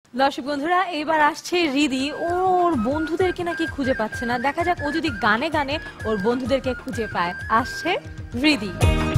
দর্শক বন্ধুরা, এবার আসছে রিদি। ওর বন্ধুদেরকে নাকি খুঁজে পাচ্ছে না। দেখা যাক ও যদি গানে গানে ওর বন্ধুদেরকে খুঁজে পায়। আসছে রিদি।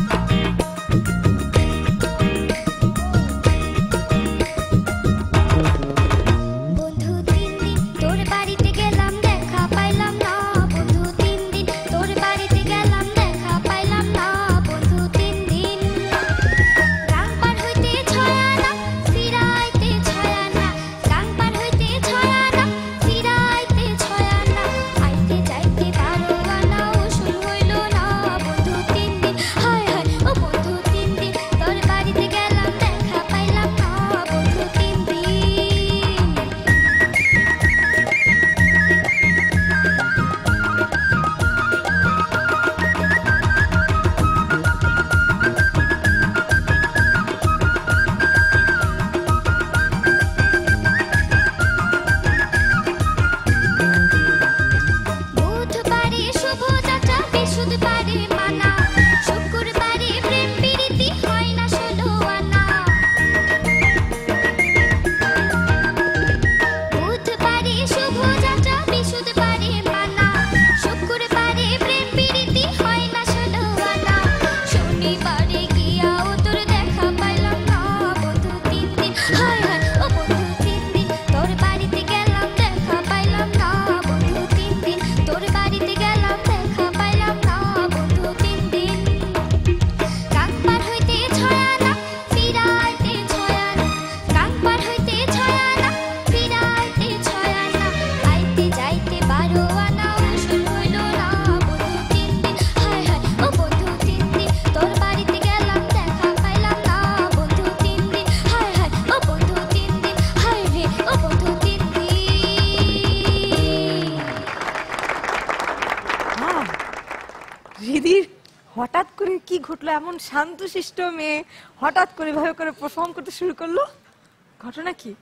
রিদির হঠাৎ করে কি ঘটলো? এমন শান্তশিষ্ট মেয়ে হঠাৎ করে ভাবে করে পারফর্ম করতে শুরু করলো, ঘটনা কি?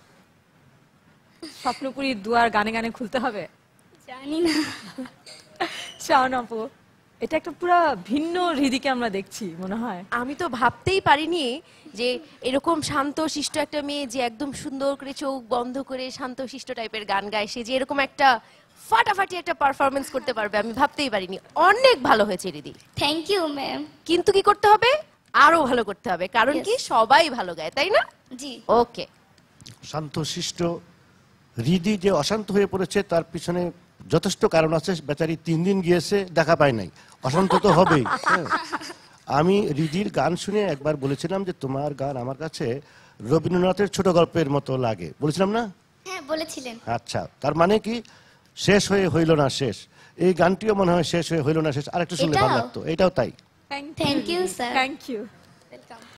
স্বপ্নপুরীর দুয়ার গানে গানে খুলতে হবে? জানি না। শাওন আপু, এটা একটা পুরো ভিন্ন রিদিকে আমরা দেখছি মনে হয়। আমি তো ভাবতেই পারিনি যে এরকম শান্তশিষ্ট একটা মেয়ে যে একদম সুন্দর করে চোখ বন্ধ করে শান্তশিষ্ট টাইপের গান গায়, সে যে এরকম একটা ফাটাফাটি একটা পারফরমেন্স করতে পারবে আমি ভাবতেই পারিনি। অনেক ভালো হয়েছে রিদি। Thank you ma'am. কিন্তু কি করতে হবে? আরো ভালো করতে হবে, কারণ কি সবাই ভালো গায়, তাই না? জি। ওকে। শান্তশিষ্ট রিদি যে অশান্ত হয়ে পড়েছে তার পিছনে যথেষ্ট কারণ আছে। বেচারি 3 দিন গিয়েছে, দেখা পায় নাই, অশান্ত তো হবেই। আমি রিদির গান শুনে একবার বলেছিলাম যে তোমার গান আমার কাছে রবীন্দ্রনাথের ছোট গল্পের মতো লাগে, বলেছিলাম না? হ্যাঁ বলেছিলেন। আচ্ছা, তার মানে কি শেষ হয়ে হইল না শেষ, এই গানটিও মনে হয় শেষ হয়ে হইল না শেষ, আরেকটু শুনলে ভালো লাগতো। এটাও তাই। Thank you sir. Thank you. Welcome.